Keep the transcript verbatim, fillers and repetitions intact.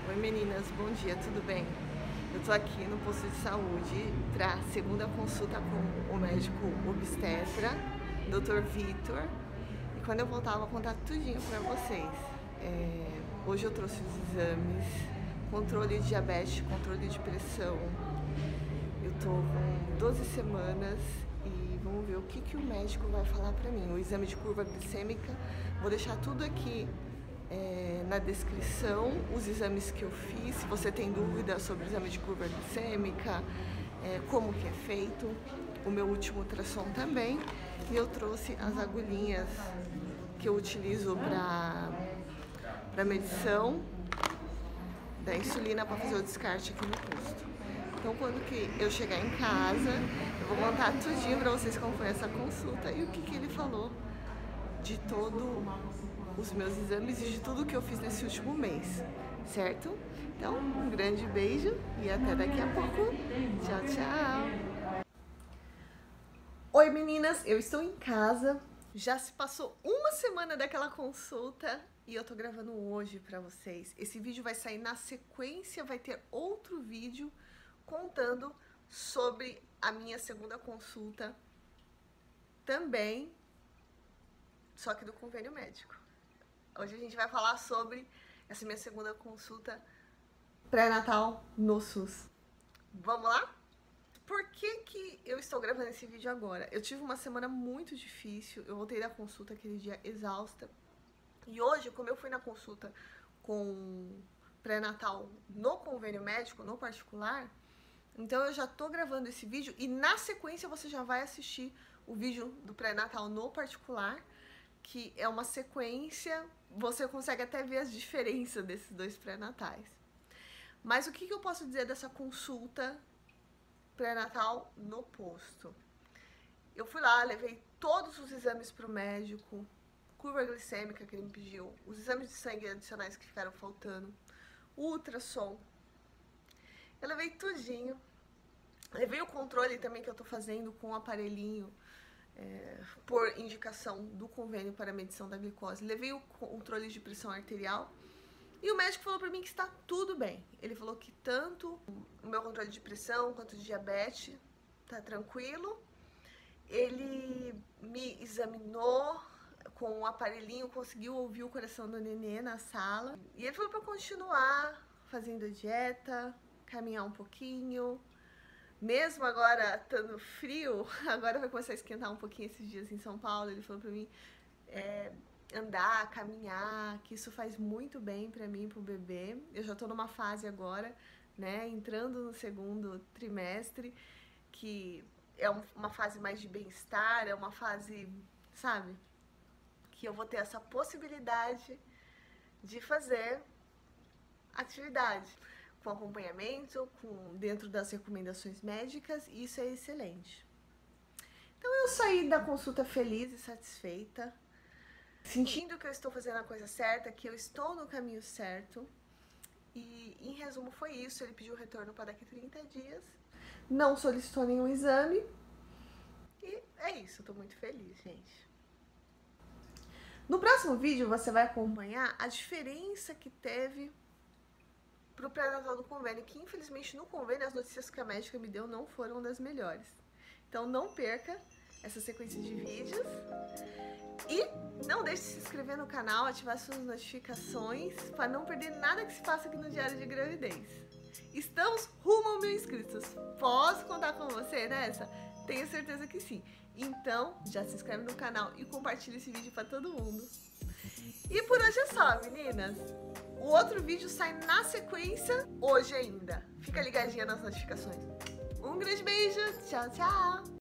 Oi meninas, bom dia, tudo bem? Eu tô aqui no posto de saúde para a segunda consulta com o médico obstetra, doutor Vitor. E quando eu voltar eu vou contar tudinho para vocês. É, hoje eu trouxe os exames, controle de diabetes, controle de pressão. Eu tô com doze semanas e vamos ver o que, que o médico vai falar para mim. O exame de curva glicêmica, vou deixar tudo aqui É, na descrição, os exames que eu fiz. Se você tem dúvida sobre o exame de curva glicêmica, é, como que é feito, o meu último ultrassom também. E eu trouxe as agulhinhas que eu utilizo para para medição da insulina para fazer o descarte aqui no posto. Então, quando que eu chegar em casa, eu vou contar tudinho para vocês como foi essa consulta e o que que ele falou de todo os meus exames e de tudo que eu fiz nesse último mês, certo? Então, um grande beijo e até daqui a pouco. Tchau, tchau! Oi meninas, eu estou em casa. Já se passou uma semana daquela consulta e eu tô gravando hoje pra vocês. Esse vídeo vai sair na sequência, vai ter outro vídeo contando sobre a minha segunda consulta também, só que do convênio médico. Hoje a gente vai falar sobre essa minha segunda consulta pré-natal no SUS. Vamos lá? Por que que eu estou gravando esse vídeo agora? Eu tive uma semana muito difícil, eu voltei da consulta aquele dia exausta. E hoje, como eu fui na consulta com pré-natal no convênio médico, no particular, então eu já tô gravando esse vídeo e na sequência você já vai assistir o vídeo do pré-natal no particular, que é uma sequência, você consegue até ver as diferenças desses dois pré-natais. Mas o que, que eu posso dizer dessa consulta pré-natal no posto? Eu fui lá, levei todos os exames para o médico, curva glicêmica que ele me pediu, os exames de sangue adicionais que ficaram faltando, o ultrassom. Eu levei tudinho. Levei o controle também que eu tô fazendo com o aparelhinho, É, por indicação do convênio para a medição da glicose. Levei o controle de pressão arterial e o médico falou para mim que está tudo bem. Ele falou que tanto o meu controle de pressão quanto de diabetes tá tranquilo. Ele me examinou com o aparelhinho, conseguiu ouvir o coração do nenê na sala. E ele falou para continuar fazendo dieta, caminhar um pouquinho. Mesmo agora estando frio, agora vai começar a esquentar um pouquinho esses dias em São Paulo. Ele falou pra mim é, andar, caminhar, que isso faz muito bem pra mim, pro bebê. Eu já tô numa fase agora, né, entrando no segundo trimestre, que é uma fase mais de bem-estar, é uma fase, sabe, que eu vou ter essa possibilidade de fazer atividade com acompanhamento, com, dentro das recomendações médicas, e isso é excelente. Então eu saí da consulta feliz e satisfeita, sentindo que eu estou fazendo a coisa certa, que eu estou no caminho certo, e em resumo foi isso. Ele pediu retorno para daqui a trinta dias, não solicitou nenhum exame, e é isso, eu tô muito feliz, gente. No próximo vídeo você vai acompanhar a diferença que teve pro pré-natal do convênio, que infelizmente no convênio as notícias que a médica me deu não foram das melhores. Então não perca essa sequência de vídeos e não deixe de se inscrever no canal, ativar suas notificações para não perder nada que se passa aqui no Diário de Gravidez. Estamos rumo a mil inscritos. Posso contar com você nessa? Tenho certeza que sim. Então já se inscreve no canal e compartilha esse vídeo para todo mundo. E por hoje é só, meninas. O outro vídeo sai na sequência hoje ainda. Fica ligadinha nas notificações. Um grande beijo. Tchau, tchau.